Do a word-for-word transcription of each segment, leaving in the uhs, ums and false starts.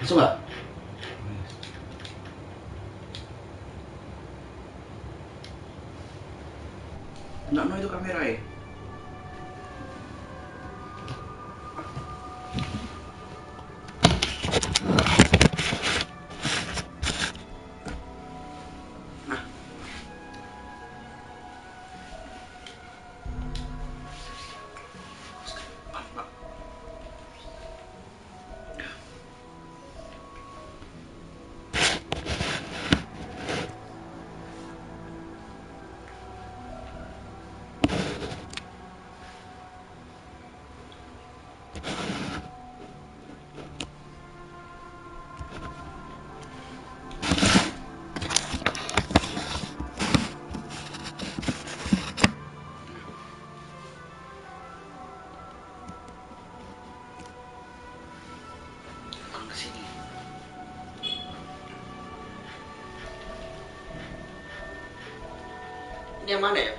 Coba. Nggak no itu kamera ya. Kesini. Ini yang mana ya?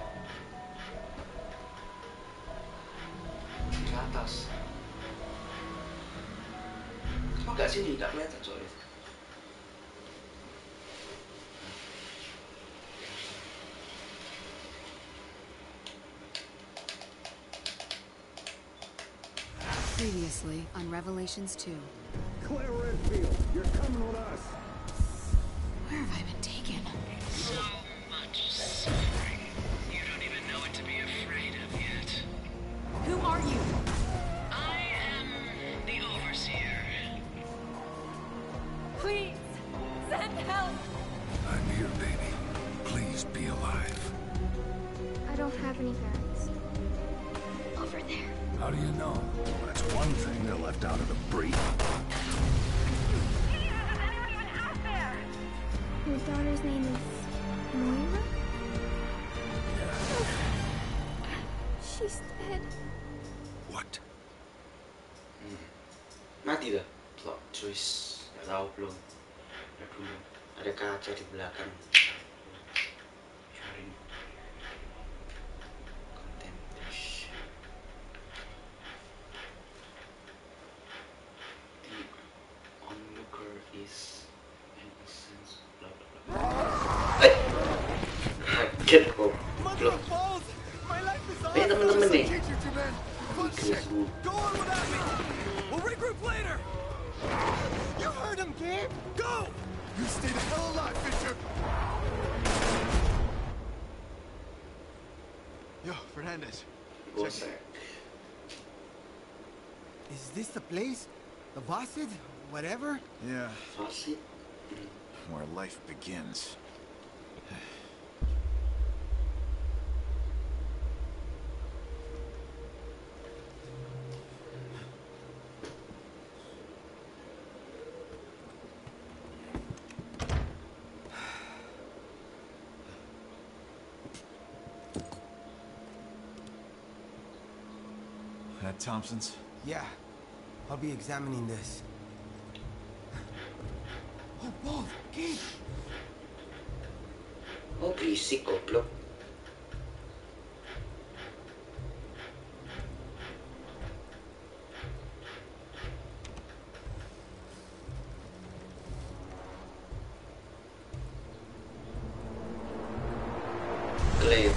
Di atas. Kok nggak sini? Nggak kelihatan soalnya. Previously on Revelations two. Claire Redfield, you're coming with us. Where have I been taken? So much suffering. You don't even know what to be afraid of yet. Who are you? I am the Overseer. Please, send help! I'm here, baby. Please be alive. I don't have any parents. Over there. How do you know? That's one thing they left out of the brief. Your daughter's name is Moira? Yeah. She's dead. What? Mati dah. Plot twist. Nggak tahu belum. Ada dulu. Ada kaca di belakang. Sharing. Contemplation. The onlooker is an essence. Blah blah blah. Eh. Kaget kok. Belum. Eh temen-temen nih. Gila semua. Go on without me. We'll regroup later. You heard him, Gabe. Go. You stay the hell alive, Bishop! Yo, Fernandez. Bosan. Is this the place? The Vasid? Whatever? Yeah, Fasid. where life begins. At Thompson's? Yeah. I'll be examining this. Oh, Paul! Gabe! Oh berisik goblok. Claire.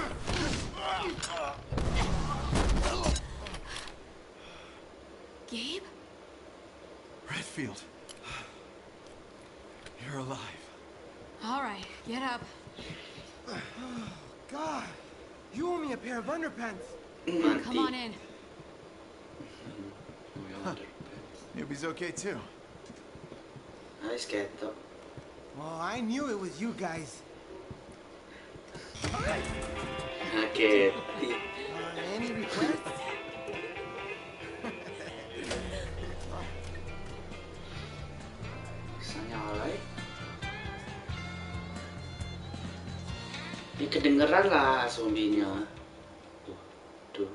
Gabe? Redfield. You're alive. All right, get up. God! You owe me a pair of underpants. Mati. Come on in. Newbie's okay too. Nice ketok. Well, I knew it was you guys. Kaget. Uh, any requests? Bisa nyala ya. Ini kedengeran lah zombinya. Tuh, tuh.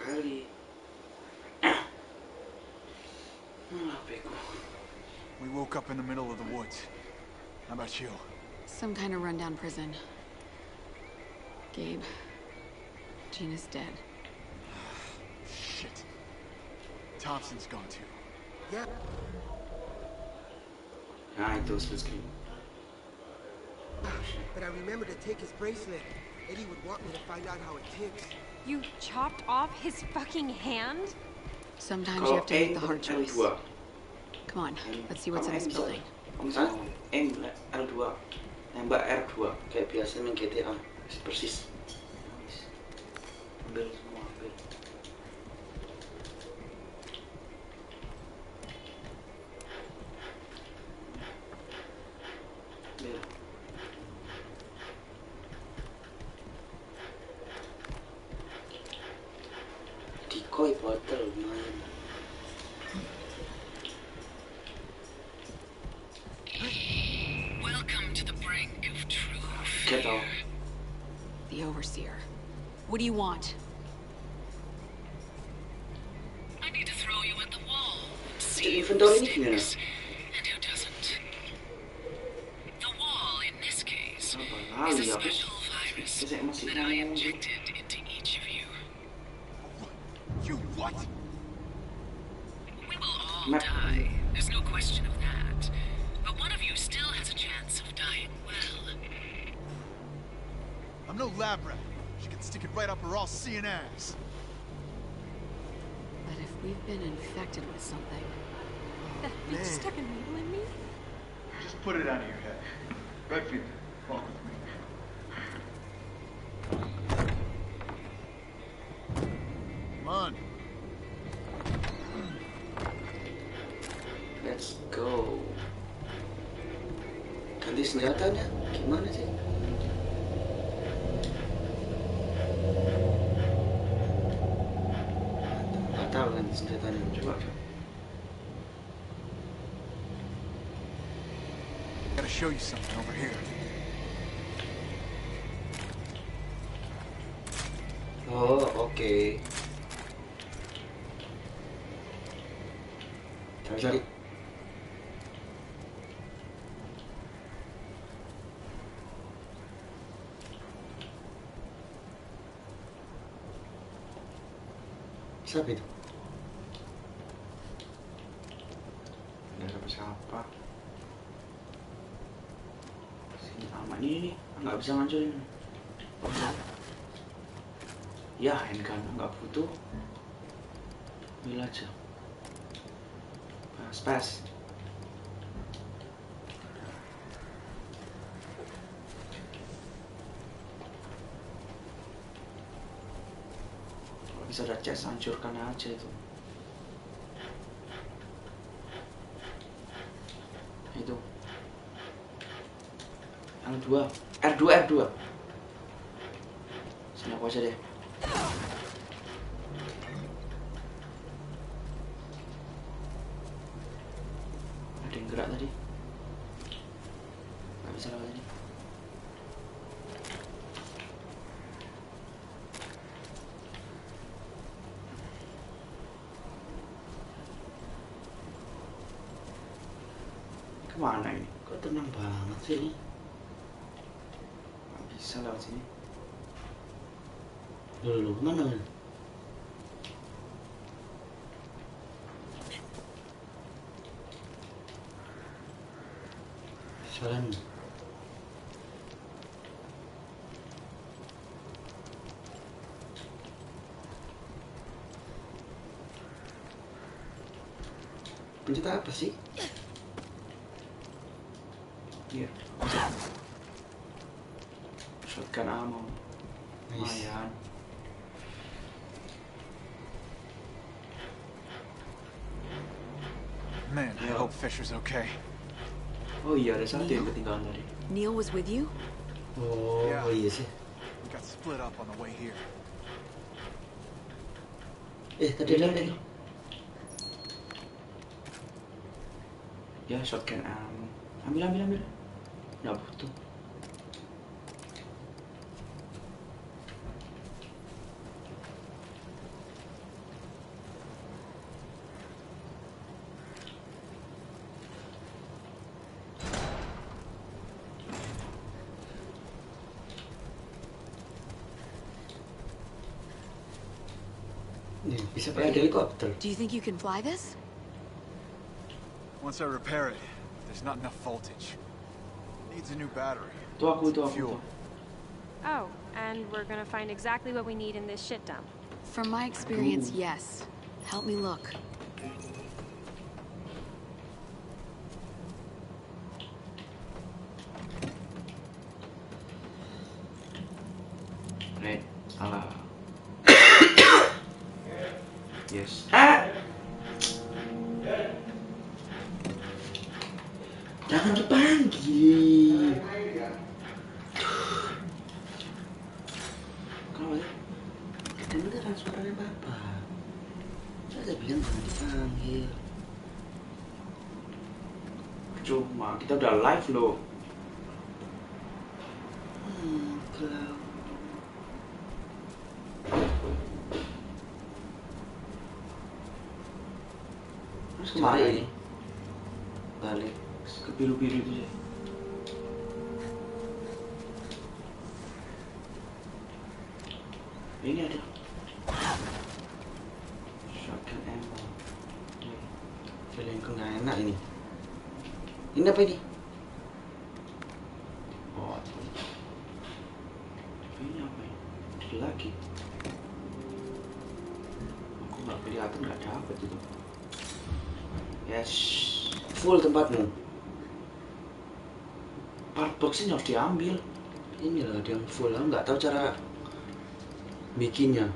kali. We woke up in the middle of the woods. How about you? Some kind of rundown prison. Gabe. Gina's dead. Shit. Thompson's gone too. Yeah. Nah, itu split screen. But I remember to take his bracelet. Eddie would want me to find out how it ticks. You chopped off his fucking hand? Sometimes you have to make the hard choice. Come on, let's see what's in this building. Hah? M L dua. Nembak R dua. Kayak biasa main G T A. Persis. Ambil semua, ambil. Ambil. Decoy botol main. Welcome to the brink of truth. Get off. The Overseer. What do you want? I need to throw you at the wall. Cek See who inventory ini gimana? sticks and who doesn't. The wall, in this case, Apa is lali a apa? special virus Saya masih that I ngomong. injected into each of you. You what? We will all Map. die. There's no question of that. But one of you still has a chance of dying well. I'm no lab rat. She can stick it right up her all-seeing ass. But if we've been infected with something... That bitch stuck a needle in me? Just put it out of your head. Redfield, walk with me. Come on. Let's go. Ganti senjatanya gimana sih? Nggak tahu ganti senjatanya, coba. Gotta show you something over here. Oh, oke. Cari-cari. Siapa itu? Nggak ada siapa. Sini aman ini nih, nggak bisa ngancurin. Oh, ya, handgun nggak butuh. Ambil aja. Pas, pas. Kalau bisa ada chest, hancurkan aja itu. Itu. Yang dua, R dua, R dua. Sini aku aja deh. Ada yang gerak tadi. Gak bisa lewat tadi. Kemana ini? Kok tenang banget sih ini? Gak bisa lewat sini. Loh, loh, kemana kan? Jalan. Pencet apa sih? Iya. Shotgun ammo. Lumayan. Man, I hope Fisher's okay. Oh iya, ada satu yang ketinggalan tadi. Neil was with you? Oh, Yeah. oh iya sih. We got split up on the way here. Eh, tadi ada lagi. Ya, shotgun ammo. Ambil, ambil, ambil. Nggak butuh. Nih, bisa pakai helikopter. Do you think you can fly this? Once I repair it, there's not enough voltage. Needs a new battery. Itu aku, itu aku. Fuel. Oh, and we're gonna find exactly what we need in this shit dump. From my experience, yes. Help me look. Right, salah. Yes. Ah! Jangan dipanggil. Kenapa sih? Kedengeran suaranya Bapak. Saya bilang jangan dipanggil. Cuma kita udah live loh. Hmm, kalau terus kemana ini? Balik ke biru-biru itu ya. Ini ada shotgun ammo. Feeling ku nggak enak ini. Ini apa ini? Oh, ini apa ini? Ada lagi. Aku nggak kelihatan, nggak dapet itu. Yes, full tempatmu. Part boxnya harus diambil. Ini loh yang full. Aku nggak tahu cara bikinnya.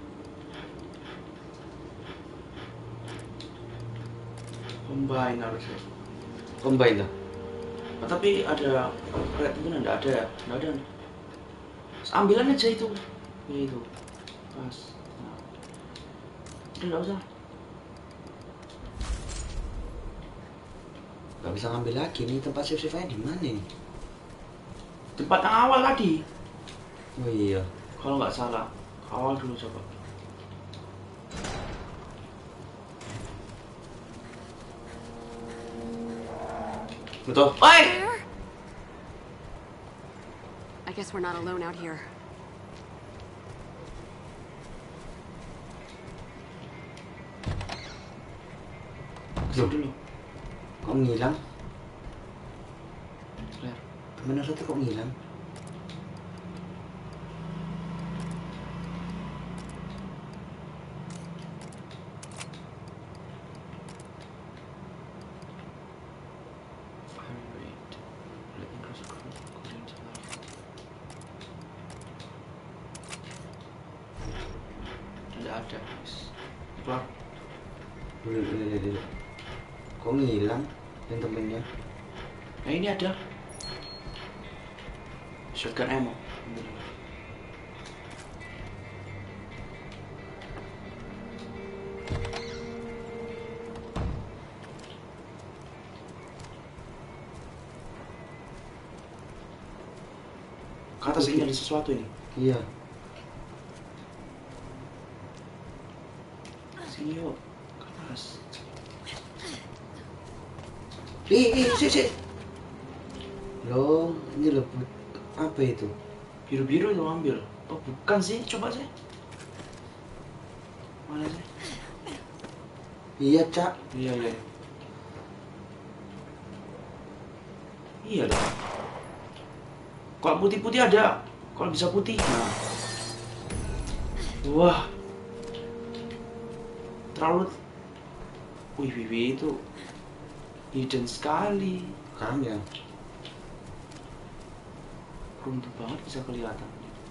Combine harusnya. Combine lah. Nah, tapi ada red itu nggak ada ya? Nggak ada. Ambilan aja itu. Ya itu. Pas. Nah. Udah nggak usah. Gak bisa ngambil lagi nih, tempat save-save-nya di mana nih? Tempat yang awal tadi. Oh iya, kalau nggak salah awal dulu coba. Betul. Oi! I guess we're not alone out here. Betul dulu. Kok ngilang? Gimana satu kok ngilang? Tidak ada, guys. Keluar. Dulu, dulu, dulu. Kok ngilang yang temennya? Nah ini ada shotgun ammo. Ke atas ini ada sesuatu ini. Iya. Sini yuk. Ke atas. Ih, ih, sih, sih. Loh, ini loh, apa itu? Biru-biru itu ambil. Oh, bukan sih, coba sih. Mana sih? Iya, Cak. Iya, iya. Iya dong. Kalau putih-putih ada. Kalau bisa putih. Nah. Wah. Terlalu. Wih, wih, wih, itu hidden sekali. Kan ya. Runtuh banget bisa kelihatan.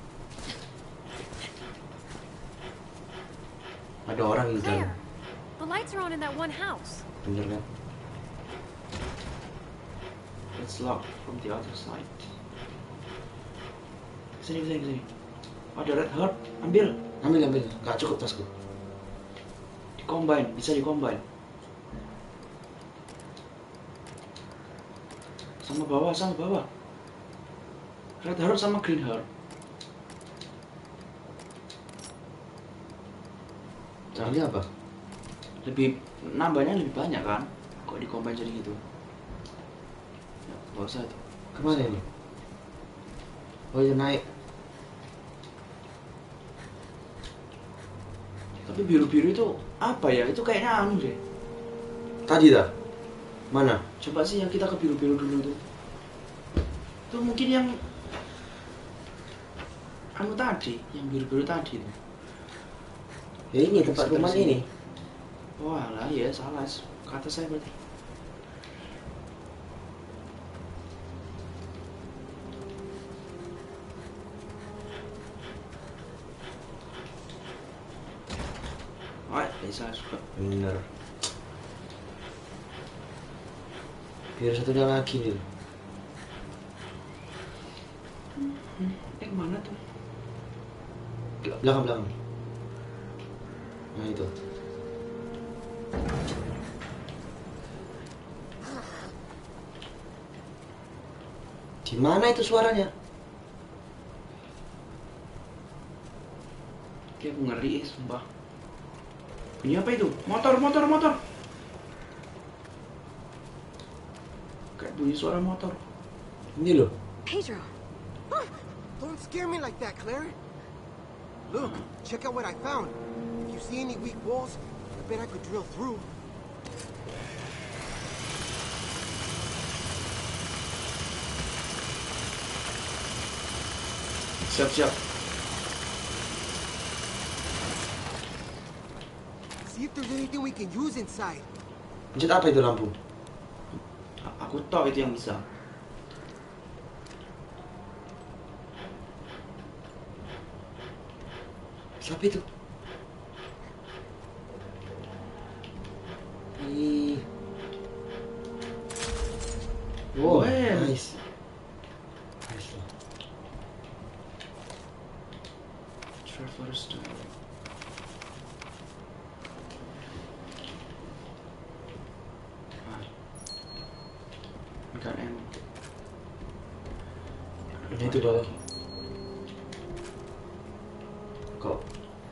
Ada orang di dalam. The lights are on in that one house. Bener kan? It's locked from the other side. Sini, sini, sini. Ada red heart, ambil. Ambil, ambil. Gak cukup tasku. Di combine, bisa di combine. Sama bawah, sama bawah. Red heart sama green heart. Caranya apa? Lebih nambahnya lebih banyak kan? Kok di combine jadi gitu? Ya, gak usah tuh. Kemana ini? Oh ya naik. Tapi biru-biru itu apa ya? Itu kayaknya anu deh. Tadi dah. Mana? Coba sih yang kita ke biru-biru dulu itu. Itu mungkin yang anu tadi, yang biru-biru tadi itu. Ya ini tempat rumah ini. Oh alah, ya salah. Kata saya berarti. Oh, bisa suka. Bener. Biar satunya lagi nih. Hmm, eh mana tuh? Belakang belakang. Nah itu. Di mana itu suaranya? Kayak aku ngeri, sumpah. Ini apa itu? Motor, motor, motor. Kayak bunyi suara motor. Ini loh. Pedro. Don't scare me like that, Claire. Look, check out what I found. If you see any weak walls, I bet I could drill through. Siap, siap. See if there's anything we can use inside. Pencet apa itu lampu? Aku tahu itu yang bisa. Siapa itu? Ih. Wow, Well. nice. Nice. Traveler's Diary. Ah. Enggak emang. Ini itu bawah. Kok?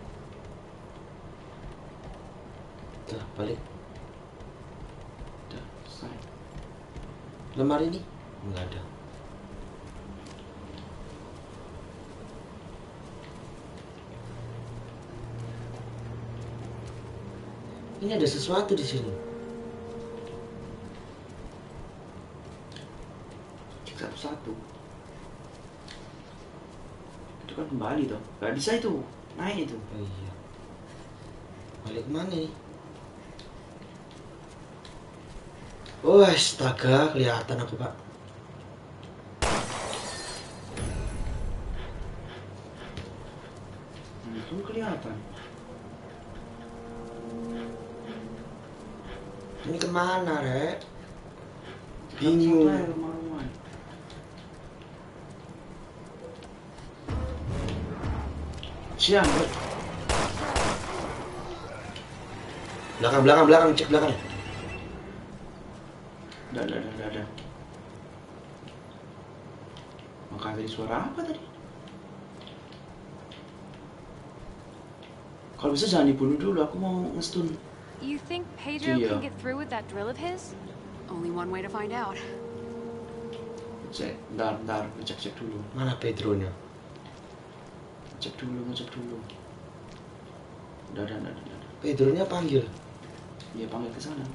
Dah, balik. Udah, selesai. Lemari ini? Enggak ada. Ini ada sesuatu di sini. Cek satu-satu. Itu kan kembali toh. Gak bisa itu. Naik itu. Oh iya. Balik kemana nih? Oh astaga, kelihatan aku pak. Hmm, itu kelihatan. Ini kemana, Rek? Bingung. Bingung. Siang, Bro. Belakang, belakang, belakang, cek belakang. Udah, udah, udah, udah, udah. Maka tadi suara apa tadi? Kalau bisa jangan dibunuh dulu, aku mau ngestun. You think Pedro Gio. can get through with that drill of his? Only one way to find out. Cek, bentar, bentar, cek cek dulu. Mana Pedronya? Cek dulu, ngecek dulu. Udah, udah, udah, udah. Pedronya panggil. Iya, panggil ke sana.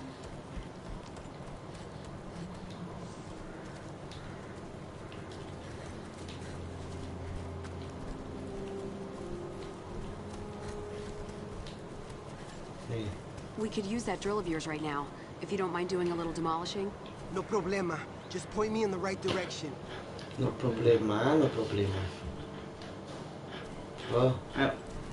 Nih. We could use that drill of yours right now, if you don't mind doing a little demolishing. No problema. Just point me in the right direction. No problema, no problema. Oh, Ayo.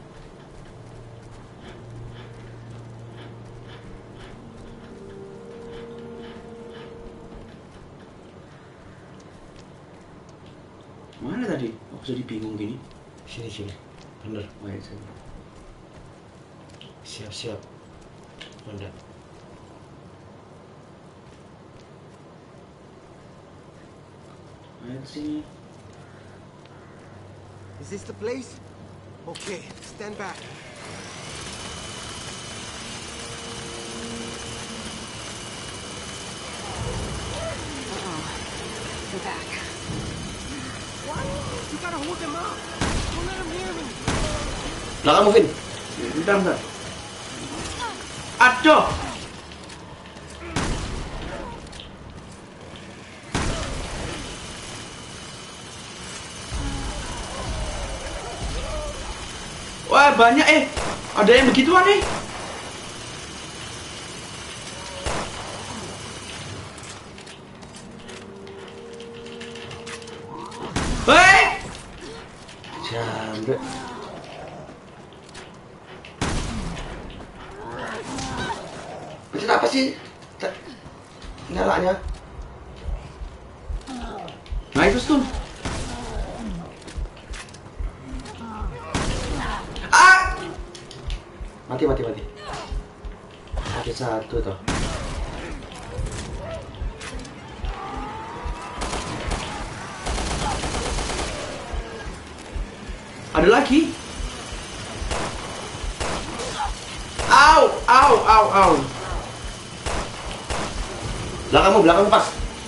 Mana tadi? Aku jadi bingung gini. sini sini. Bener. Oh ya, sini. Siap siap. Bunda. Ayo sini. Is this the place? Okay, stand back. Uh-oh. They're back. What? You gotta hold them up. Don't let them hear me. Belakang Muvin. Bentar, bentar. Aduh. Wah, banyak eh. Ada yang begituan nih. Hei! Jambret. Pencet apa sih? Ta- Nyalanya. Nah, itu stun. Ah! Mati, mati, mati. Ada satu toh. Ada lagi. Au, au, au, au. Belakangmu, belakangmu pas.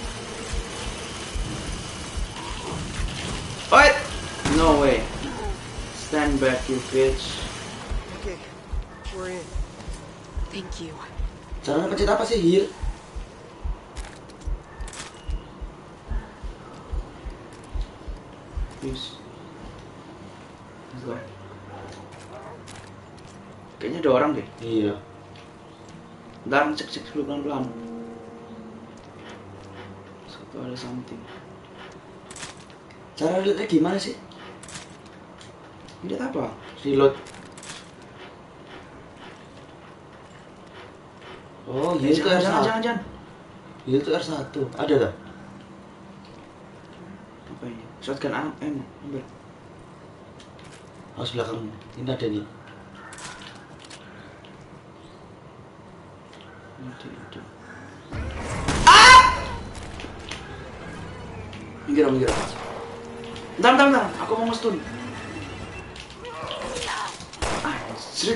Wait. No way. Stand back, you bitch. Okay, we're in. Thank you. Caranya pencet apa sih? Heal. Please. Let's go. Kayaknya ada orang deh. Iya. Bentar, cek cek dulu pelan-pelan. Satu ada something. Cara lihatnya gimana sih? Lihat apa? Reload. Oh, Eh, heal itu jangan, R jangan, satu. jangan, jangan. Heal itu R satu. Ada dah. Apa ini? Shotgun am- ammo. Ambil. Harus belakangmu. Ini ada nih. Ada, ada. Ah! Minggir, minggir. Bentar, bentar, bentar. Aku mau nge-stun. Ah, seret.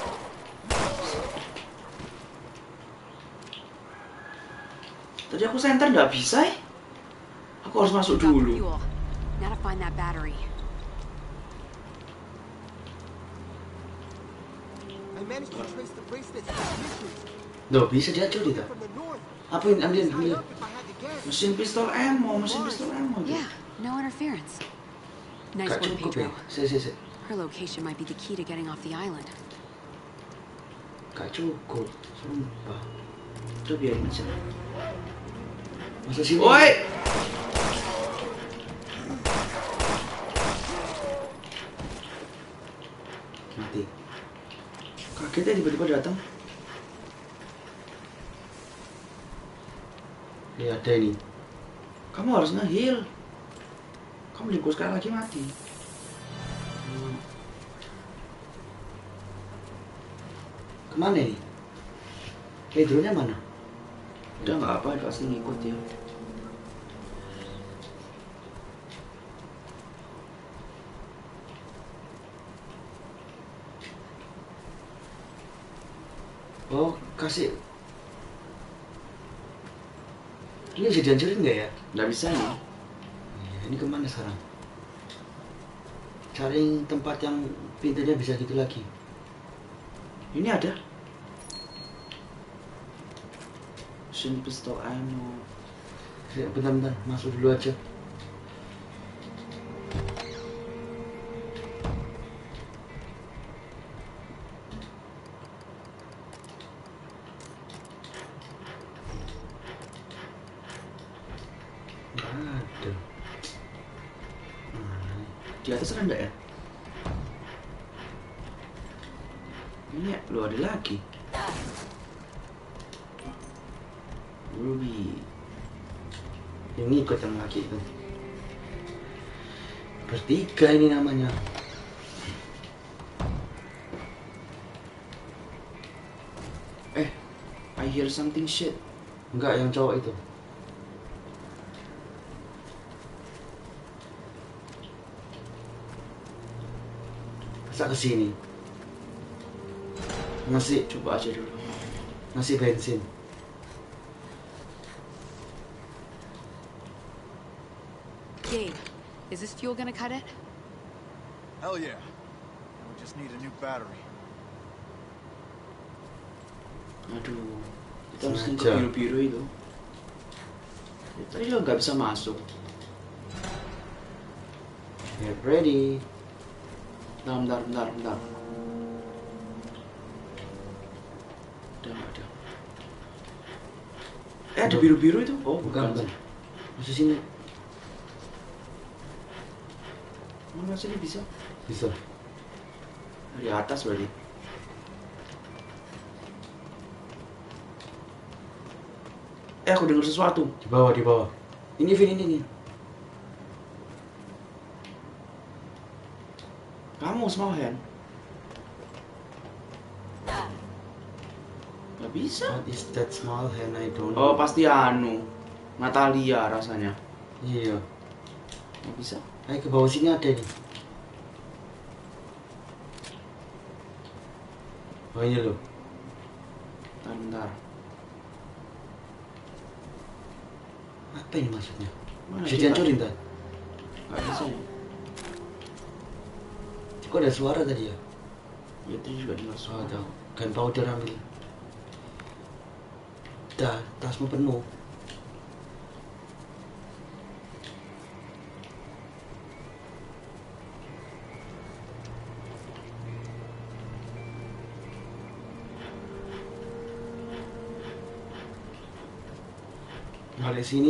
Tadi aku center nggak bisa eh. Aku harus masuk Got the dulu. fuel. Now to find that battery. I managed to trace the bracelet's transmissions. Duh, bisa diacuri dah. From the north. Apa ini? Ambilin, Tied ambilin. up if I had to guess. Mesin pistol ammo, mesin pistol ammo. Yeah, no interference. Nice Gak work, cukup ya? Pedro. Si, si, si. Her location might be the key to getting off the island. Gak cukup. Sumpah. Udah biarin aja. Masa sini? Woi! Mati. Kaget ya tiba-tiba datang. Ini ada ini. Kamu harus nge-heal. Kamu diku sekali lagi mati. Hmm. Kemana ini? Pedro-nya mana? Udah nggak apa, pasti ngikut ya. Oh, kasih. Ini bisa dihancurin nggak ya? Nggak bisa ya. Iya, ini kemana sekarang? Cari tempat yang pintunya bisa gitu lagi. Ini ada. Mesin pistol ammo. Bentar-bentar, masuk dulu aja. Nggak ada. Mana nih? Di atas ada nggak ya? Ini ya, lu ada lagi. Ruby. Yang ngikut yang laki itu. Bertiga ini namanya. Eh, I hear something shit. Enggak, yang cowok itu. Masa kesini? Ngasih, Coba aja dulu. ngasih bensin. Gabe, is this fuel gonna cut it? Hell yeah. And we just need a new battery. Aduh, kita harus ke Sengaja. biru-biru itu. Ya, tadi lo nggak bisa masuk. Get ready. Bentar, bentar, bentar, bentar. Udah nggak ada. Eh, ada biru-biru itu? Oh, Bukan, bukan. bukan. Masuk sini. Mana sini bisa? Bisa. Dari atas berarti. Eh, aku dengar sesuatu. Di bawah, di bawah. Ini Vin, ini nih. Kamu small hand. Gak bisa. What is that small hand? I don't Oh, know. pasti anu. Natalia rasanya. Iya. Gak bisa. Ayo ke bawah sini ada nih. Oh ini loh. Bentar, bentar. Apa ini maksudnya? Mana Bisa kita? dihancurin tak? Gak bisa ya. Kok ada suara tadi ya? Ya tadi juga dengar Oh suara. tahu. Gunpowder ambil. Dah, tasmu penuh. Balik sini.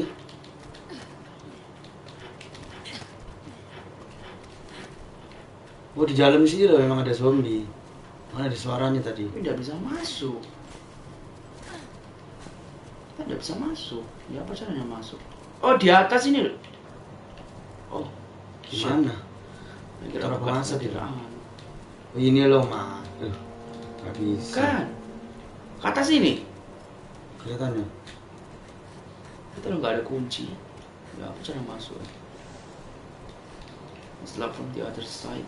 Oh di dalam sini loh memang ada zombie. Mana ada suaranya tadi? Tapi nggak bisa masuk. Kita nggak bisa masuk. Ya apa caranya masuk? Oh di atas ini loh. Oh Gimana? shit. Kira Cara bukan pengasap itu. perkiraan. Oh ini loh mah. Eh, gak bisa. Kan? Ke atas ini. Kelihatannya. Kita lo nggak ada kunci. Ya apa cara masuk? Setelah from the other side.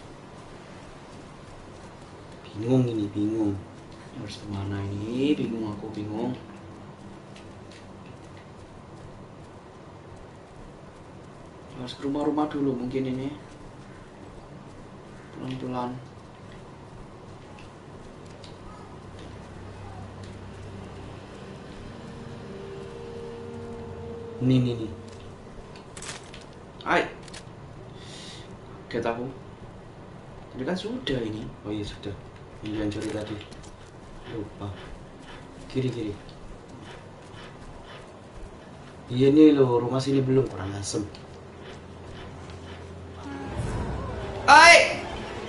Bingung ini, bingung. Harus kemana ini? Bingung aku, bingung. Harus ke rumah-rumah dulu mungkin ini. Pelan-pelan. Nih, nih, nih. Hai. Kaget aku. Tadi kan sudah ini. Oh iya sudah. Yang dihancurin tadi. Lupa. Kiri, kiri. Iya nih loh, rumah sini belum, kurang asem. Hai.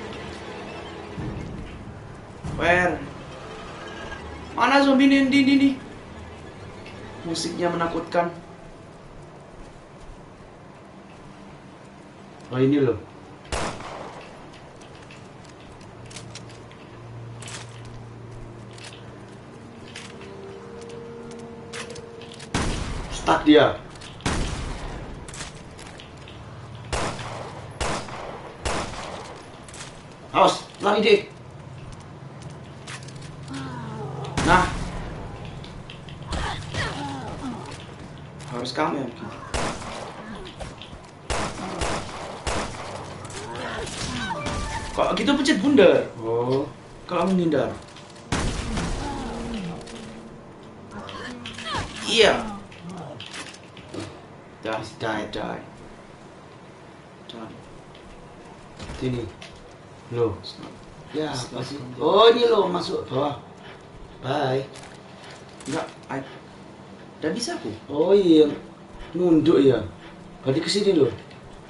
Where? Mana zombie ini, ini, ini? Musiknya menakutkan. Oh ini loh. Stuck dia. Awas, lari deh. Nah. Harus kamu yang bikin. Kok gitu pencet bundar? Oh, Kalau menghindar. Iya. Dah, die, die. Done. sini. Loh. Snap. Ya, Snap. apa sih? Oh, ini loh masuk bawah. Bye. Enggak, I... Udah bisa aku. Oh iya, nunduk ya. Balik ke sini loh.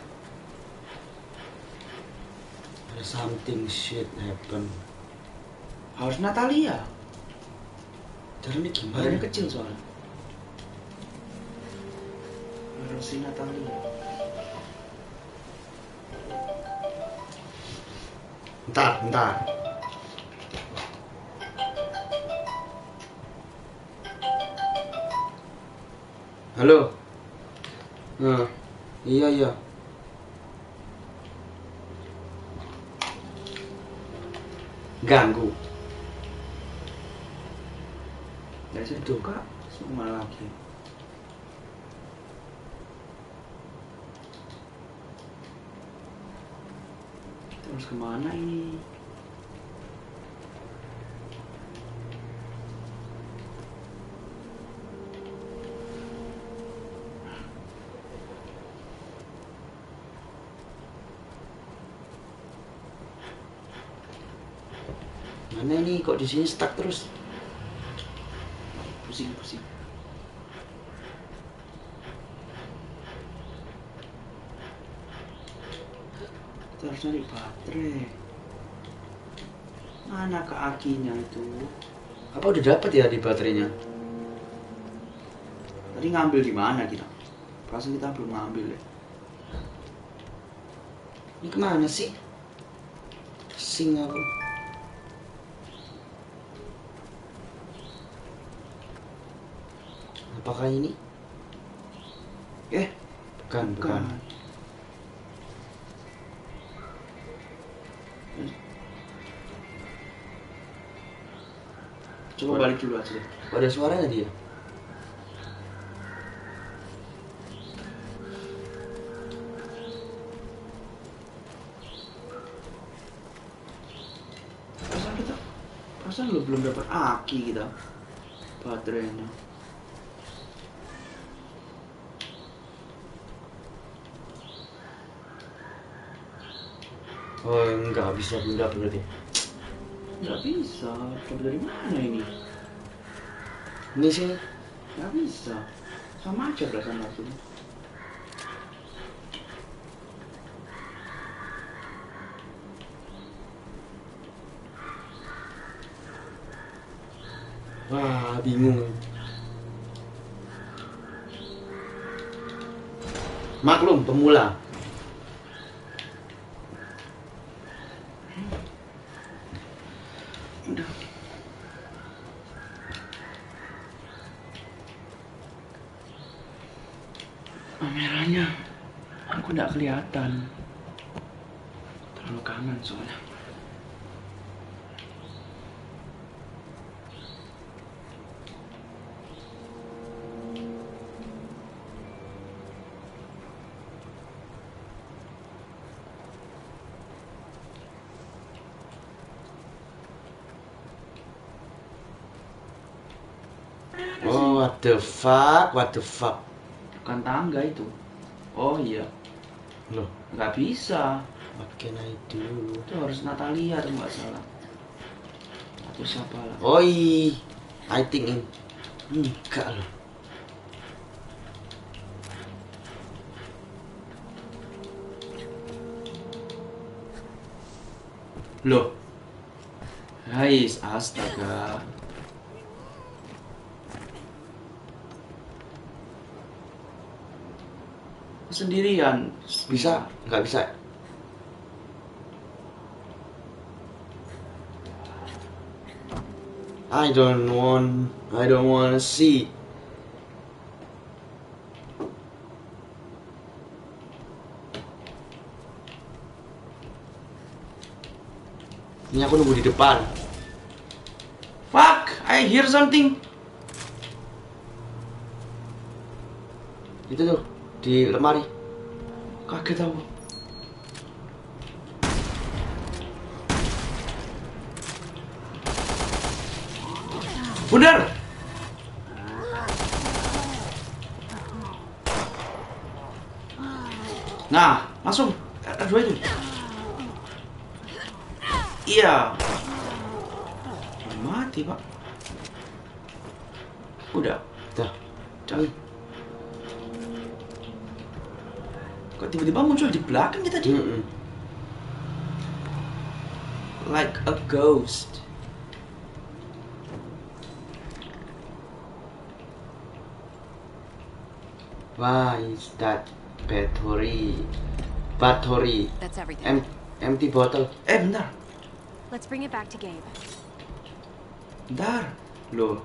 Ada something shit happen. Harus Natalia. Caranya gimana? Badannya kecil soalnya. Harus si Natalia. Bentar, bentar. Halo. Nah, iya iya. Ganggu. Dari situ kak, semua lagi. Kita harus kemana ini? Mana ini kok di sini stuck terus? Pusing, pusing. Kita harus cari baterai. Mana ke akinya itu? Apa udah dapat ya di baterainya? Tadi ngambil di mana kita? Perasaan kita belum ngambil ya. Ini kemana sih? Pusing aku. Apakah ini? Eh, Bukan, bukan. bukan. Coba Boleh. balik dulu aja deh. Ada suaranya dia. Perasaan kita, perasaan lo belum dapat aki kita, baterainya. Oh enggak bisa, belum dapat berarti. Nggak bisa, dapat dari mana ini? Ini sih. Nggak bisa, sama aja perasaan aku. Wah, bingung. Maklum, pemula. Udah. Kameranya, aku nggak kelihatan. Terlalu kanan soalnya. Oh, what the fuck? What the fuck? Bukan tangga itu. Oh iya, Loh, nggak bisa. what can I do? Itu harus Natalia atau nggak salah. Atau siapa lah. Oi, I think in. Enggak loh. Loh. Guys, astaga. Sendirian. Bisa? Nggak bisa. I don't want. I don't want to see. Ini aku nunggu di depan. Fuck, I hear something. Itu tuh di lemari. Kaget aku. Bener. Nah, langsung ada dua itu. Iya. Mati, Pak. Udah. Dah. Jangan. Kok tiba-tiba muncul di belakang kita tadi? Mm-mm. Like a ghost. Why is that battery? Battery. That's everything. Em empty bottle. Eh, bentar. Let's bring it back to Gabe. Bentar. Loh.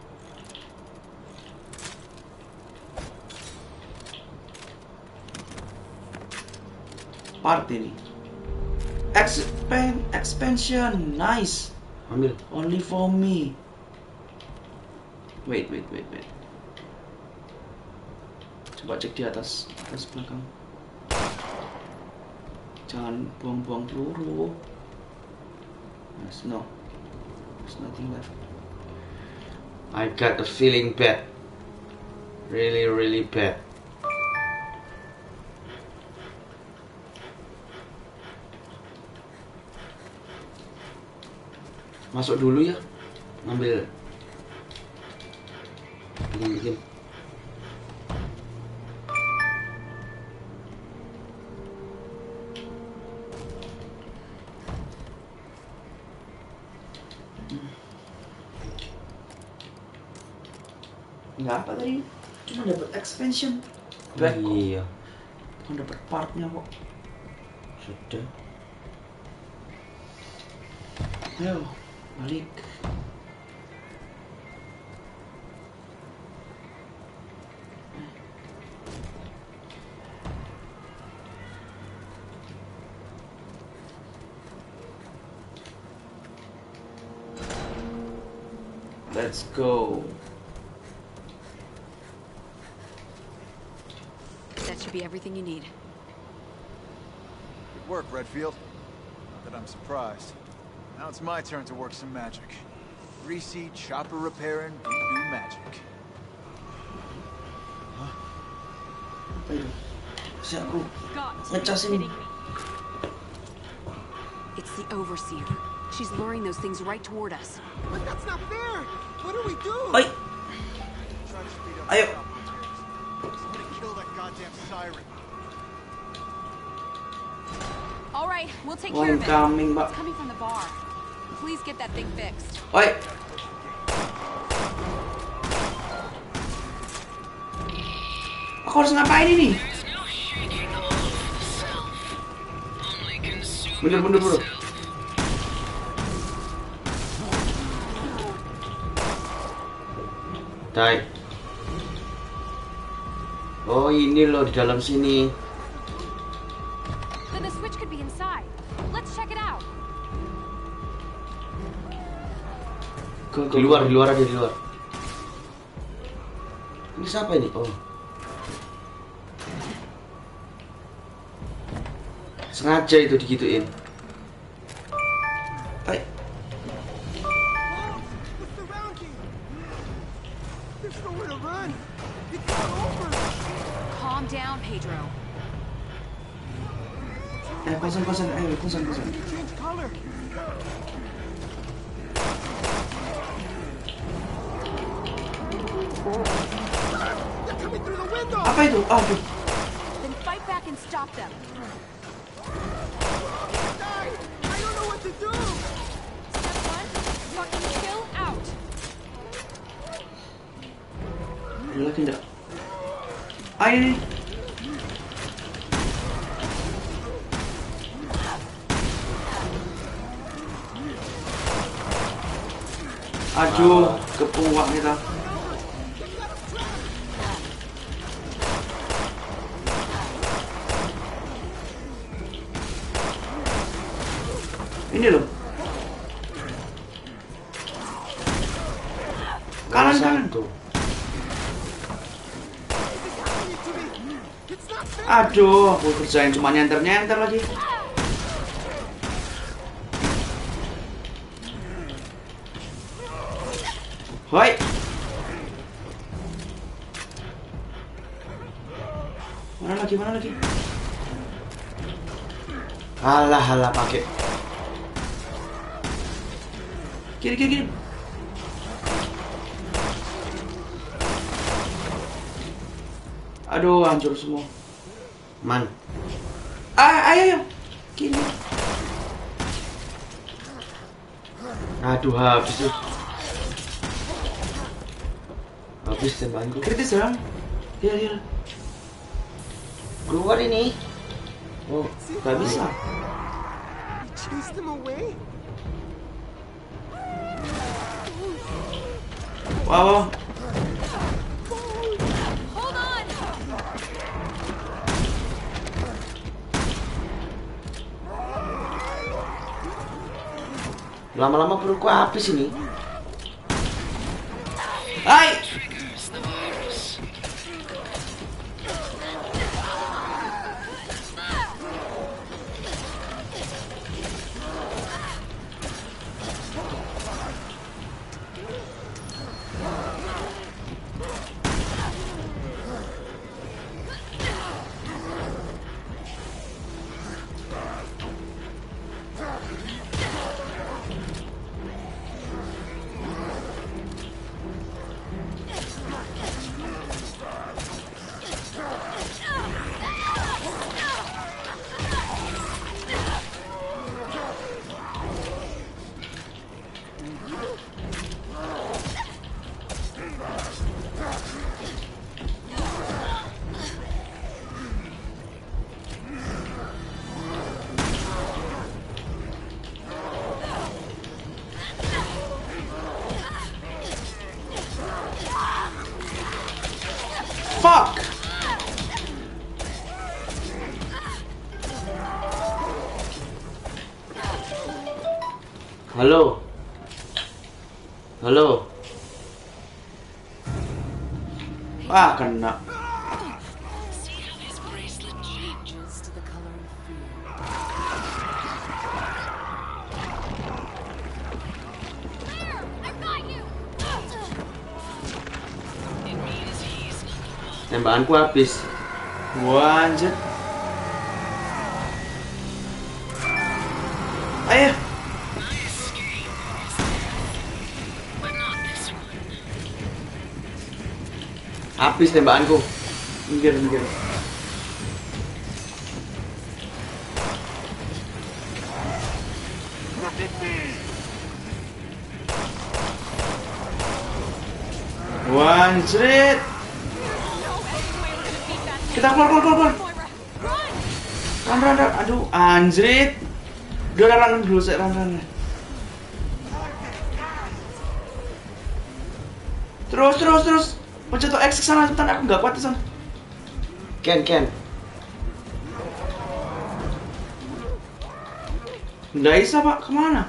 Part ini. Expand expansion. Nice. Ambil. Only for me. Wait, wait, wait, wait. Coba cek di atas, atas belakang. Jangan buang-buang peluru. Yes, no. There's nothing left. I got a feeling bad. Really, really bad. Masuk dulu ya, ngambil bikin-bikin. Nggak apa tadi, cuma dapat expansion back kok. Iya, Bukan dapat partnya kok. sudah. Ayo, balik. Let's go. That should be everything you need. Good work, Redfield. Not that I'm surprised. Now it's my turn to work some magic. Reseed, chopper repairing, do magic. Ayo, si aku Got to be ngecas ini. kidding me. It's the Overseer. She's luring those things right toward us. But that's not fair! What do we do? Oi, Try to speed up ayo. the operators. Somebody kill that goddamn siren. All right, we'll take Wah, care of it. incoming, Mbak. It's coming from the bar. Please get that thing fixed. Oi. Aku harus ngapain ini? There's no shaking off the self. Only consuming Mundur, mundur, mundur. the self. Tai. Oh ini loh di dalam sini. Then the switch could be inside. Let's check it out. Di luar, di luar aja di luar. Ini siapa ini? Oh. Sengaja itu digituin. Oi. We're surrounded! There's nowhere to run! It's all over! Calm down, Pedro. Eh, kosan, kosan, ayo, kosan, kosan. Change color! They're coming through the window! Apa itu? Aduh. Then fight back and stop them. Die! I don't know what to do! Step one, fucking chill out. Ada lagi enggak? Ah, ini. Aduh, kepunggak kita. Ini loh. Kanan, kanan. Satu. Aduh, aku kerjain cuma nyenter-nyenter lagi. Hoi. Mana lagi, mana lagi? Halah, halah pakai. Kiri, kiri, kiri. Aduh, hancur semua. Man. Ah, ayo, ayo. Kiri. Aduh, habis tuh. Habis tembakanku. Kritis dong. Iya, iya. Keluar ini. Oh, Gak bisa. Chase them away? Wow, wow. Hold on. lama-lama perutku habis ini. Hai. Triggers the virus. Fuck. Halo. Halo. Ah, kena. See how his bracelet changes to the color of fear. There! I've got you! It means he's not the one. Tembakanku habis. Wah, anjir. Ayo. My escape is death, but not this one. Habis tembakanku. Minggir, minggir. Wanjrit. Kita keluar, keluar, keluar, keluar. Run, run, run. Aduh, anjrit. Udah, run, run dulu, saya run, run. Terus, terus, terus. Pencet tuh X ke sana, cepetan, aku nggak kuat di sana. Ken, Ken. Nggak bisa, Pak. Kemana?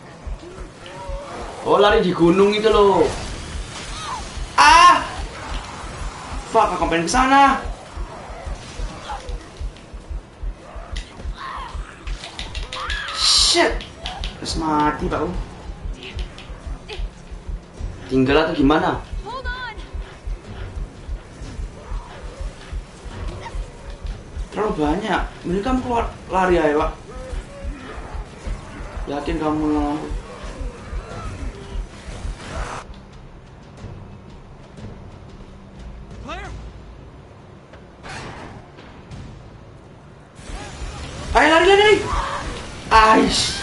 Oh, lari di gunung itu loh. Ah! Fuck, aku pengen ke sana. Shit. Terus mati, Pak. Tinggal atau gimana? Hold on! Terlalu banyak. Mending kamu keluar lari aja, Pak. Yakin kamu nolong aku? Claire! Ayo lari, lari, lari. Aish.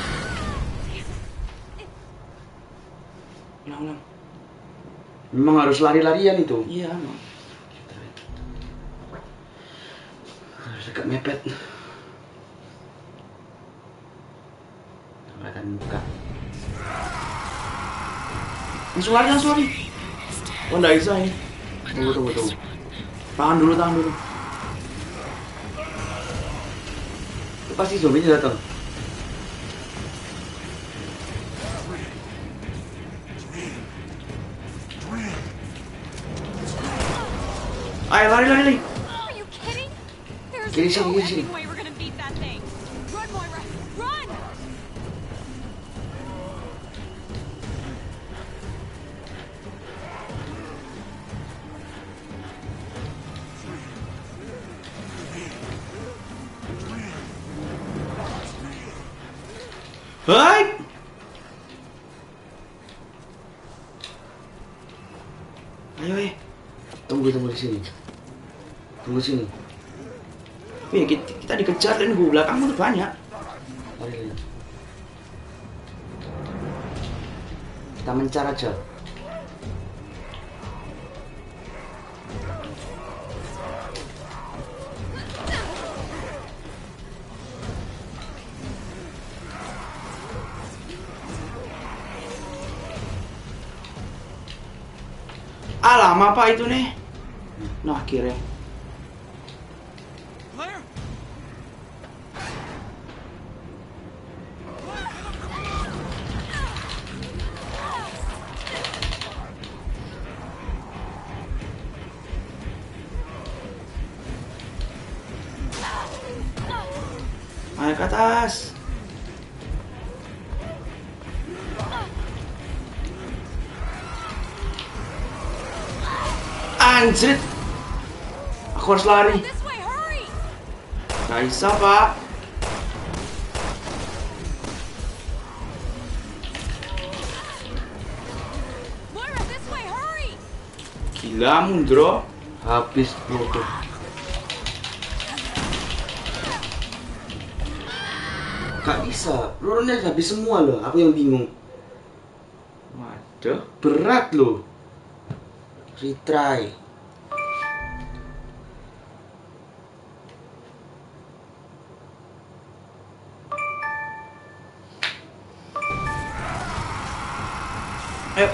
Ulang, ulang. Memang harus lari-larian itu. Iya, emang. Harus dekat mepet. Kelihatan buka. Langsung lari, langsung lari. Oh, nggak bisa ini. Tunggu, tunggu, tunggu. Tahan dulu, tahan dulu. Itu pasti zombie-nya datang. Ayo lari, lari, lari. Are you kidding? There's Kiri sini, no kiri sini. effing way we're gonna beat that thing. Run, Moira! Run! Hai. Ayo, ayo. Tunggu, tunggu di sini. Tunggu sini. Wih, kita, kita dikejar dan gue belakangmu tuh banyak. Lari, lari. Kita mencar aja. Ah, lama Pak itu nih. Nah, akhirnya. Claire! Ayo ke atas. Anjir. Aku harus lari. This way, hurry! Gak bisa, Pak. Moira, this way, hurry! Gila, Mundro. Habis, bro. Gak bisa. Lurunya habis semua loh. Aku yang bingung. Waduh, berat loh. Retry. Ayo.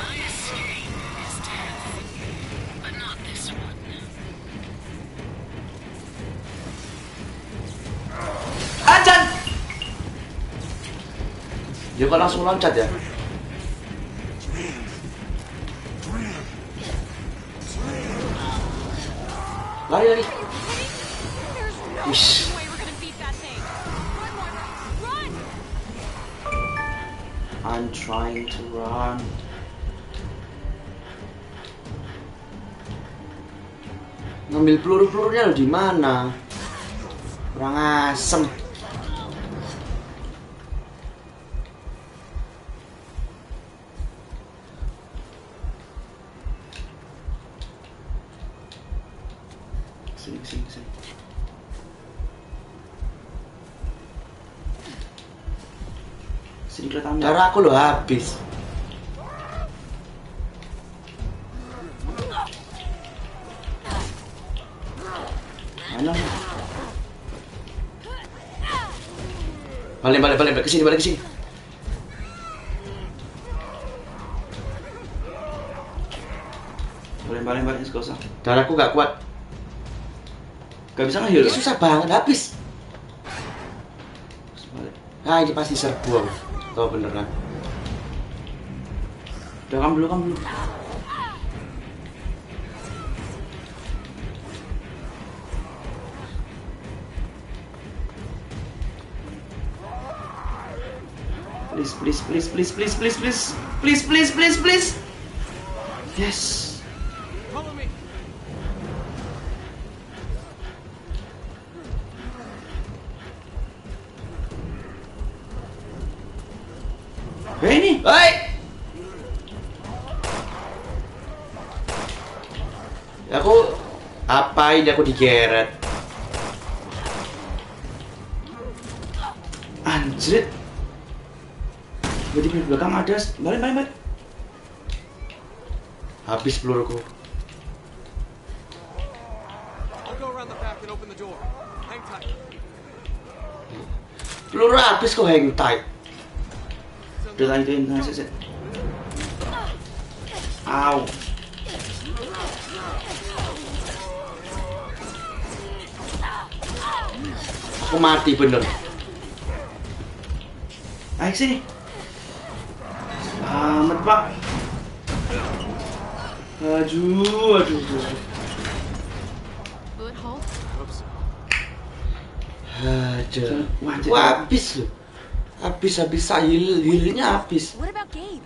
Ajan. Dia kok langsung loncat ya? Lari lari. Ish. I'm trying to run. Ngambil peluru-pelurunya lo di mana? Kurang asem. Sini sini sini. Sini kelihatan. Darah aku lo habis. Mana? Balik, balik, balik, balik ke sini, balik ke sini. Balik, balik, balik, gak usah. Darahku gak kuat. Gak bisa nge-heal. Ini susah banget, habis. Balik. Nah, ini pasti serbu aku. Tau bener kan? Udah, kamu dulu, kamu dulu. Please, please, please, please, please, please, please, please, please, please, please. Yes. Follow me. Eh ini, hai. Aku apa ini aku digeret? Anjir. Jadi di belakang ada, balik balik balik. Habis peluruku. I'll go around the back and open the door. Hang tight. Peluru habis kok hang tight. Udah lanjutin, nah, set, set. Au. Aku mati bener. Ayo sini. Selamat pak. Aduh, aduh, aduh. Bullet hole? Aduh, wah habis loh. Habis-habis heal, healnya habis. What about Gabe?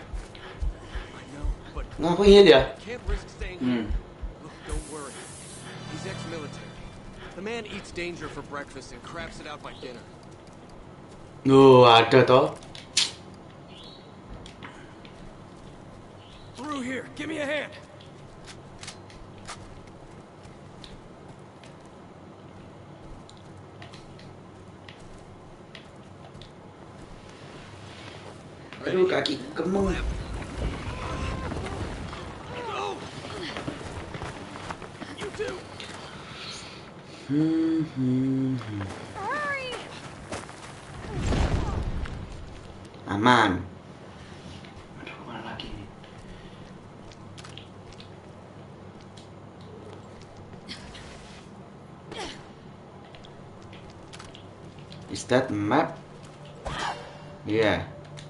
Ngaku heal ya? Can't risk staying Hmm. here. Look, don't worry. He's ex-military. The man eats danger for breakfast and craps it out by dinner. Oh, ada toh. Through here, give me a hand. Aduh, kaki kemeng. You too. Hmm, hmm, hmm. Aman. Aduh, kemana lagi nih? Is that map? Yeah.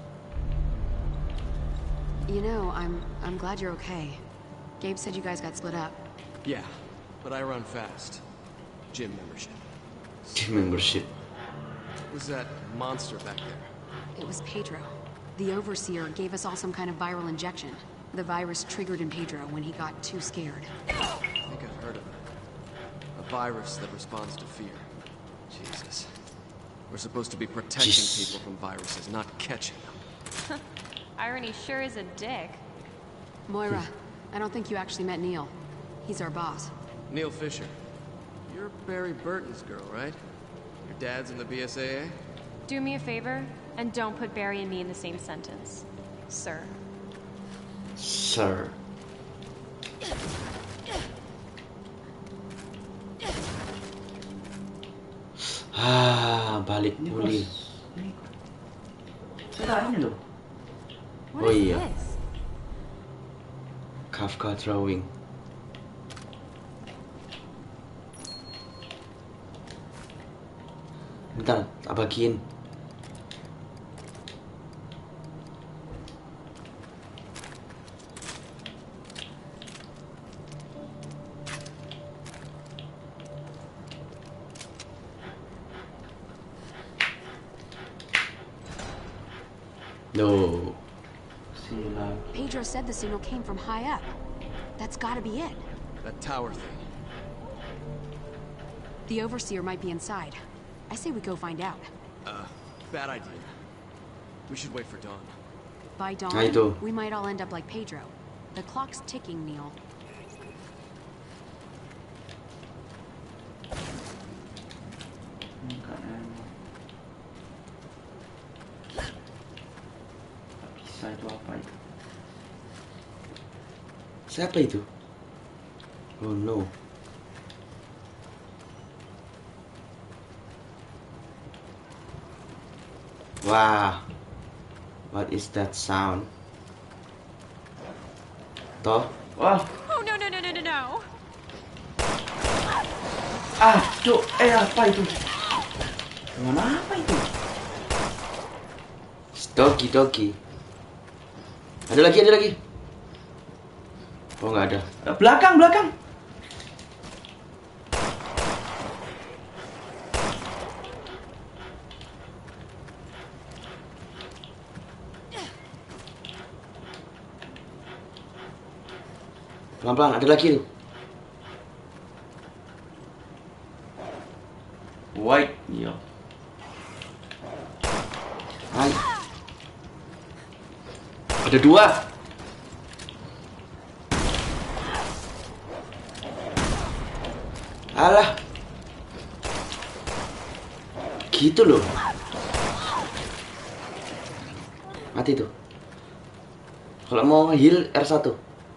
You know, I'm I'm glad you're okay. Gabe said you guys got split up. Yeah, but I run fast. Gym membership. Gym membership. Who's that monster back there? It was Pedro. The Overseer gave us all some kind of viral injection. The virus triggered in Pedro when he got too scared. I think I've heard of it. A virus that responds to fear. Jesus. We're supposed to be protecting Jeez. people from viruses, not catching them. Irony sure is a dick. Moira, I don't think you actually met Neil. He's our boss. Neil Fisher. You're Barry Burton's girl, right? Your dad's in the B S A A? Do me a favor and don't put Barry and me in the same sentence, sir. Sir. Ah, balik Ini pulih. bos. Ini. Saya ini loh. What Oh, is iya. this? Kafka drawing. Bentar, tak bagiin. No. Sila. Pedro said the signal came from high up. That's gotta be it. That tower thing. The Overseer might be inside. I say we go find out. Uh, bad idea. We should wait for dawn. By dawn, I do. we might all end up like Pedro. The clock's ticking, Neil. Enggak nemu. Tak bisa itu apa itu? Siapa itu? Oh no. Wah. What is that sound? Toh? Wah, Oh, no, no, no, no, no, no. ah, cuk, eh apa itu? Mana apa itu? Doki doki. Ada lagi, ada lagi. Oh nggak ada. Eh, Belakang, belakang. Pelan-pelan, ada lagi tuh. White, iya. Hai. Ada dua. Alah. Gitu loh. Mati tuh. Kalau mau heal R satu.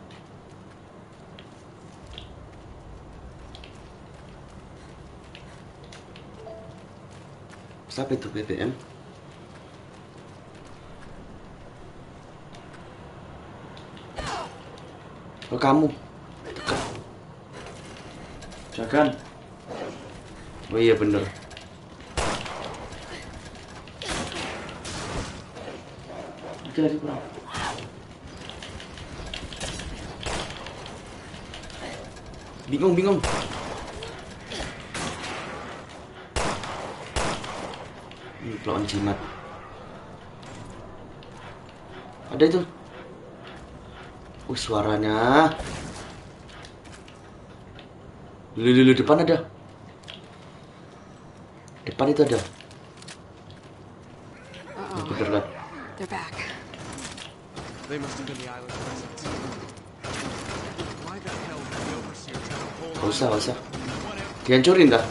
Siapa itu B B M? Oh kamu. Jagan. Oh iya bener. Lagi lagi kurang. Bingung bingung. Ini lawan jimat. Ada itu. Uh suaranya. Lulu depan ada. Depan itu ada. Uh-oh. Bener lah. They're back. They must have been the island's residents. Why the hell would the Overseer try to hold Gak usah, on? gak usah. Dihancurin dah.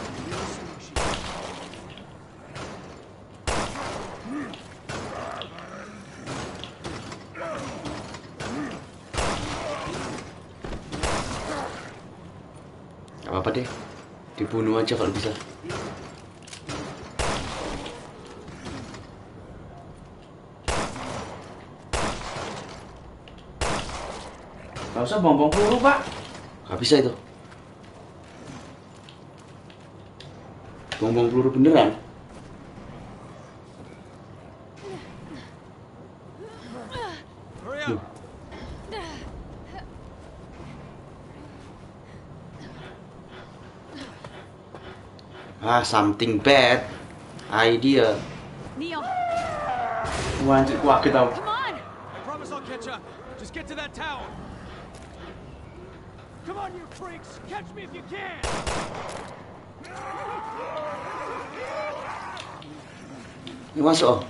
Gak apa-apa deh. Dibunuh aja kalau bisa. Gak usah buang-buang peluru, Pak. Gak bisa itu. Buang-buang peluru beneran. Hurry up! Ah, something bad. Idea. Neil, Wah, anjir, kaget tau. come on! I promise I'll catch up. Just get to that tower. Come on, you freaks! Catch me if you can! Ini masuk oh.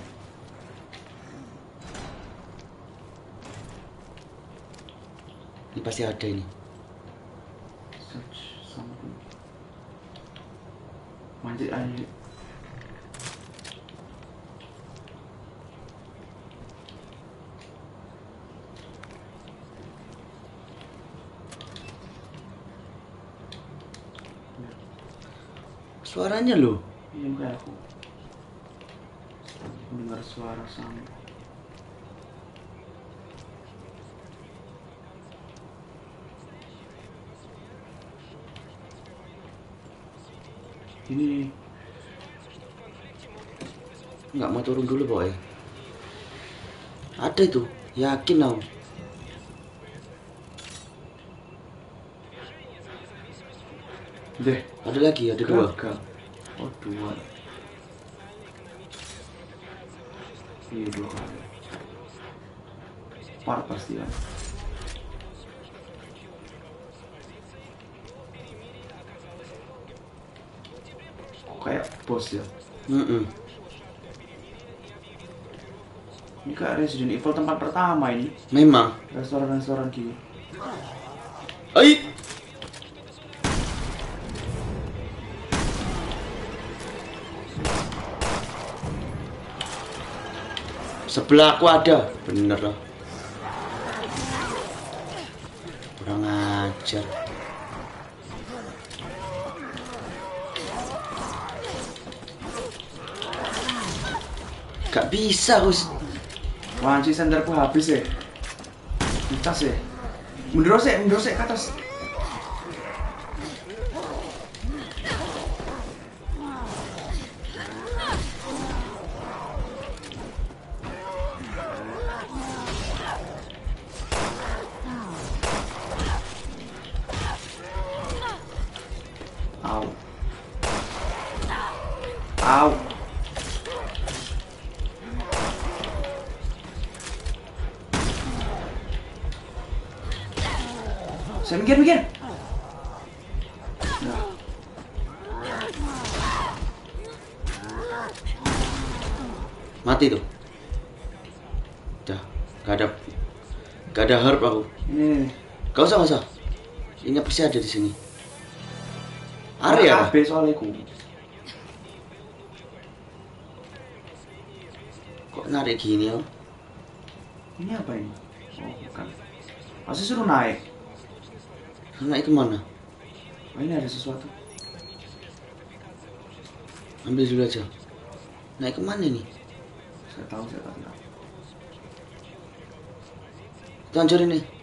Ini pasti ada ini. Search something. Anjir, anjir. Suaranya loh. Ini kayak aku. Mendengar suara sama. Ini Nggak mau turun dulu boy. Ada itu, yakin aku. deh, Ada lagi, ada dua. gagal. Oh, dua. Iya, dua kali. Par pasti kan. Kok kayak bos ya? Mm-mm. Ini kayak Resident Evil tempat pertama ini. Memang. Restoran-restoran gini. Ai. Sebelah aku ada, bener loh. Kurang ajar. Gak bisa, Gus. Wanci senderku habis ya. Atas ya. Mundur sih, mundur sih ke atas. Au. Au. Saya mikir-mikir. Nah. Mati tuh. Udah, gak ada gak ada herb aku. Ini Gak usah, gak usah. Ini pasti ada di sini. Area K B soalnya ku. kok narik gini ya? Ini apa ini? Oh, bukan. Masih suruh naik. Naik kemana? Oh, ini ada sesuatu. Ambil dulu aja. Naik kemana nih? Saya tahu, saya tahu. Tahu. Kita hancurin nih.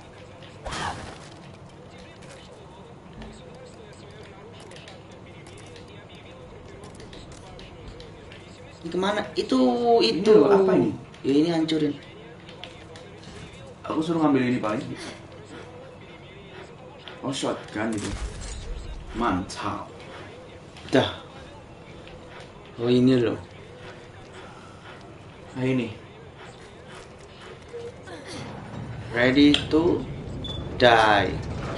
Ini kemana? Itu, Ini itu. loh, apa ini? Ya ini hancurin. Aku suruh ngambil ini paling. Oh, shotgun itu. Mantap. Dah. Oh ini loh. Nah ini. Ready to die.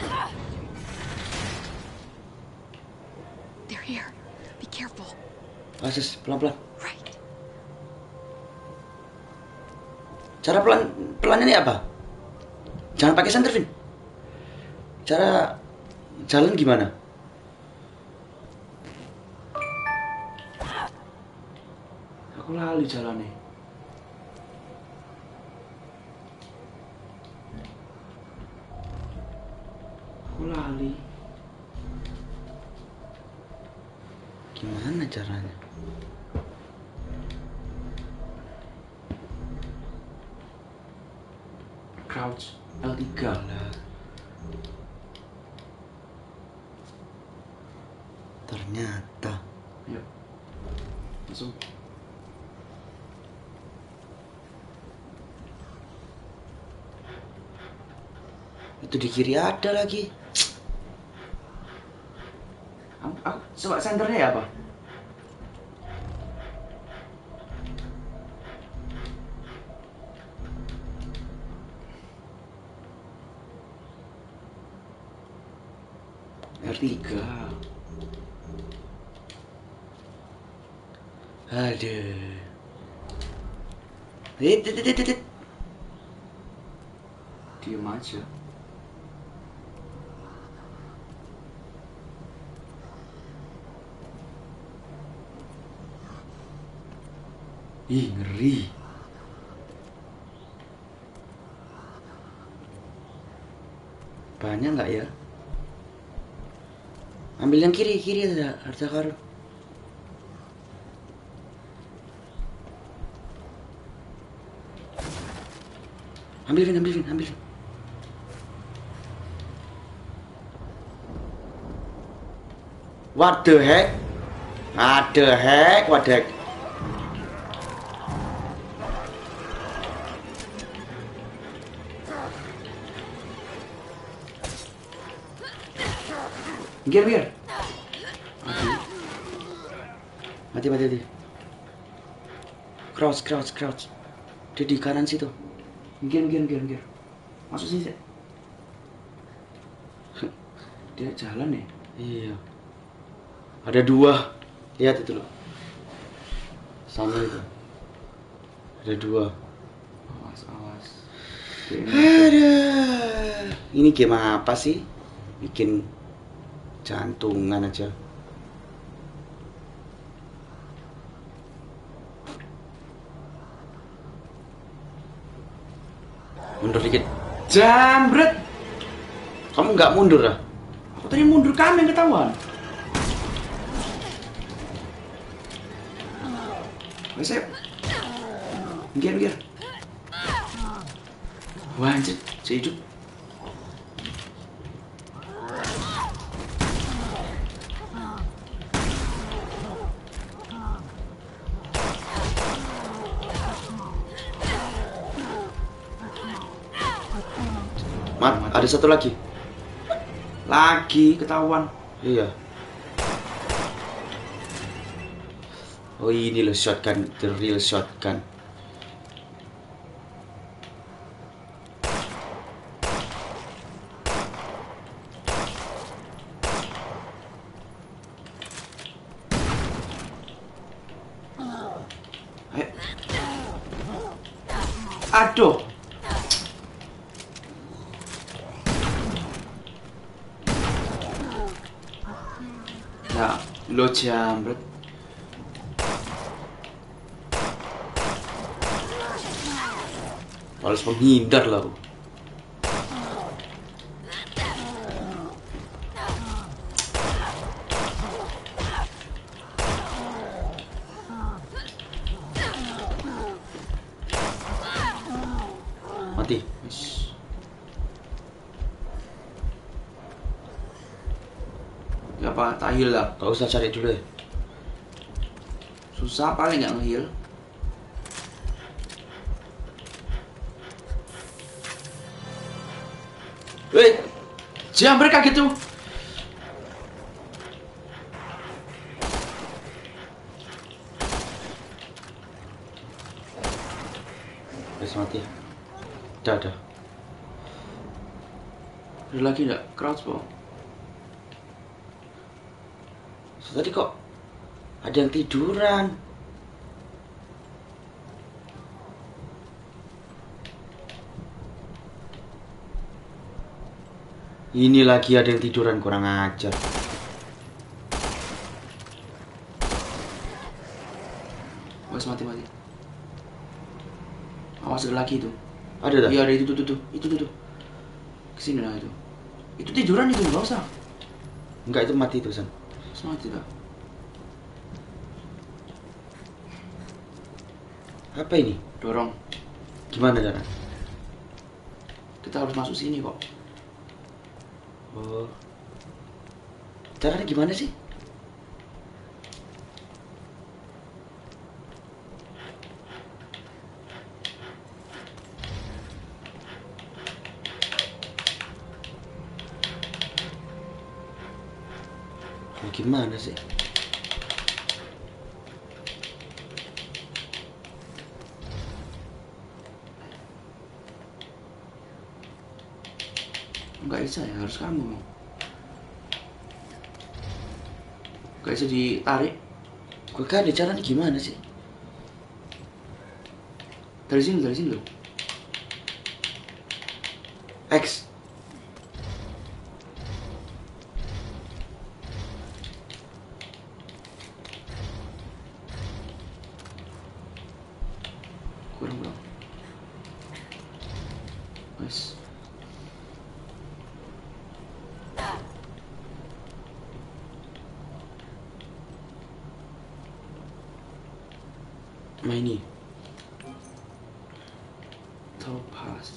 They're here. Be careful. Asis, pelan-pelan. Right. Cara pelan pelannya ini apa? Jangan pakai senter, Vin. Cara jalan gimana? Aku lali jalannya. Aku lali. Gimana caranya? Crouch L tiga Lah. Ternyata. Yuk. Langsung. Itu di kiri ada lagi. Aku, aku coba senternya ya apa? R tiga. Aduh. Dit, dit, dit, dit, dit. Diem aja. Ih, ngeri. Banyak nggak ya? Ambil yang kiri, kiri ada harta karun. Ambil Vin, ambil Vin, ambil Vin. What the heck? What the heck? What the heck? Minggir, minggir. Mati. Mati, mati, mati. Crouch, crouch, crouch. Dia di kanan situ. Minggir, minggir, minggir, minggir. Masuk sini. Dia jalan ya? Iya. Ada dua. Lihat itu loh. Sama itu. Ada dua. Awas, awas. Ada. Ini game apa sih? Bikin jantungan aja. Mundur dikit. Jambret. Kamu nggak mundur lah? Aku tadi mundur, kamu yang ketahuan. Saya minggir, minggir. Wah, anjir, saya hidup. Mat, ada satu lagi. Lagi ketahuan. Iya. Oh, ini loh shotgun, the real shotgun. Ayo. Aduh. Ya, lo jambret. Harus menghindar lah aku. Mati. Ya apa, tak heal lah. Gak usah cari dulu ya. Susah paling nggak nge-heal. Weh, jam mereka gitu. Wes mati. Udah, udah. Ada lagi enggak? Crouch bro. So, tadi kok ada yang tiduran. Ini lagi ada yang tiduran, kurang ajar. Awas, mati mati. Awas, ada lagi itu. Ada dah? Iya ada itu tuh tuh itu tuh tuh. Kesini lah itu. Itu tiduran itu, nggak usah. Enggak, itu mati itu San. Mati dah. Apa ini? Dorong. Gimana cara? Kita harus masuk sini kok. Oh. Caranya gimana sih? Gimana sih? Enggak bisa ya, harus kamu. Enggak bisa ditarik. Gue kan ada caranya gimana sih? Dari sini, dari sini loh. X. Kurang kurang. Nice. Sama ini. Topaz.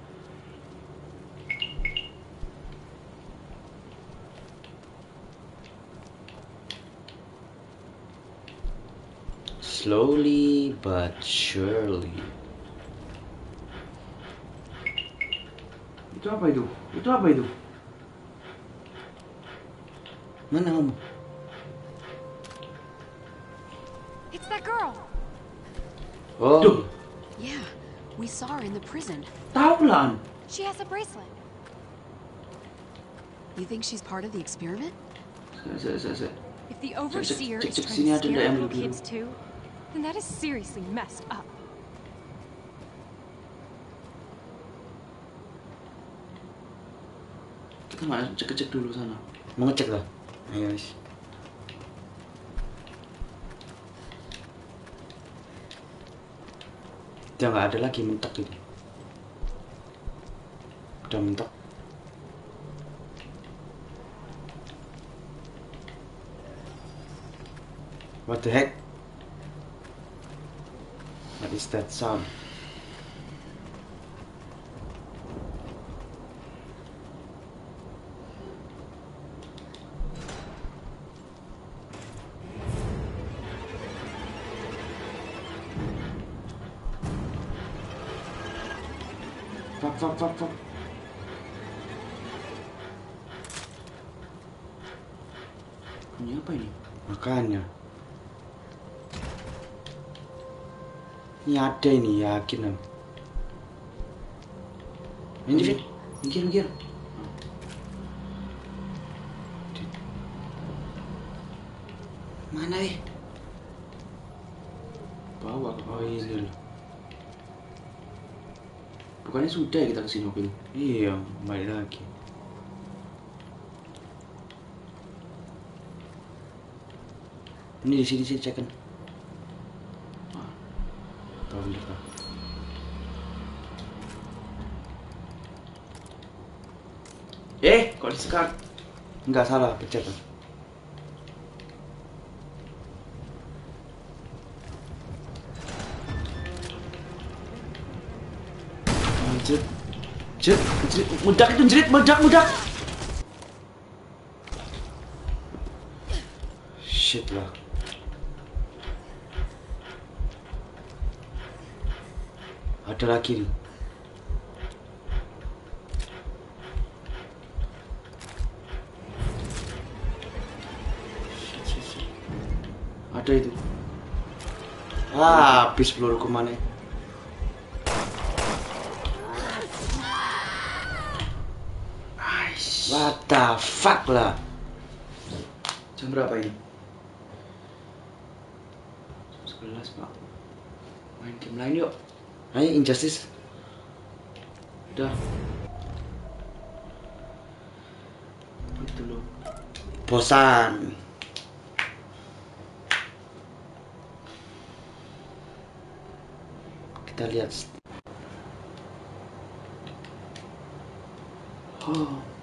Slowly but surely. Itu apa itu? Itu apa itu? Mana kamu? It's that girl. Oh. Duh. Yeah, we saw her in the prison. Tahu lah. She has a bracelet. You think she's part of the experiment? Se, se, se, se. If the Overseer Cek, cek, is cek, trying sini to ada scare yang little dulu. kids too, then that is seriously messed up. Kita nggak cek-cek dulu sana. Mau ngecek lah. Ayo guys. Udah nggak ada lagi mentok itu. Udah mentok. What the heck? What is that sound? Fuck, fuck, fuck, fuck. Ini apa ini? Makanya. Ini ada ini, yakin aku. Ini Fit, mikir, mikir. Mana eh? Bawa ke bawah ini loh. Bukannya sudah kita kesini waktu itu? Iya, balik lagi. Ini di sini sih cekan. Tahu kita. Eh, kok disekat? Enggak salah, pencet. Jerit, jerit, jerit, meledak itu jerit, meledak, meledak. Shit lah. Ada lagi nih. Shit, shit, shit. Ada itu. Ah, habis peluruku mana? What the fuck lah? Jam berapa ini? Jam sebelas pak. Main game lain yuk. Ayo Injustice. Udah. Itu loh. Bosan. Kita lihat. Oh.